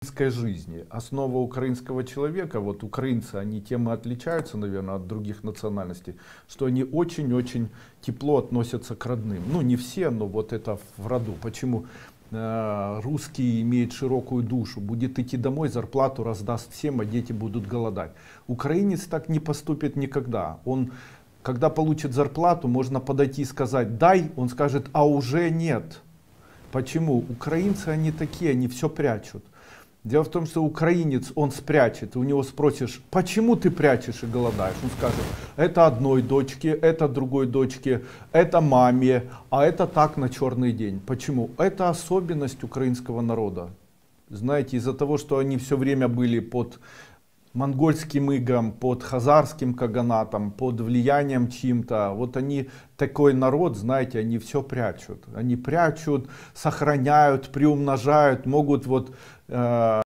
жизни. Основа украинского человека, вот украинцы, они тем и отличаются, наверное, от других национальностей, что они очень-очень тепло относятся к родным. Ну, не все, но вот это в роду. Почему? Русский имеет широкую душу, будет идти домой, зарплату раздаст всем, а дети будут голодать. Украинец так не поступит никогда. Он, когда получит зарплату, можно подойти и сказать «дай», он скажет «а уже нет». Почему? Украинцы, они такие, они все прячут. Дело в том, что украинец, он спрячет, у него спросишь, почему ты прячешь и голодаешь? Он скажет, это одной дочке, это другой дочке, это маме, а это так на черный день. Почему? Это особенность украинского народа. Знаете, из-за того, что они все время были под монгольским игом, под хазарским каганатом, под влиянием чьим-то, вот они, такой народ, знаете, они все прячут. Они прячут, сохраняют, приумножают, могут вот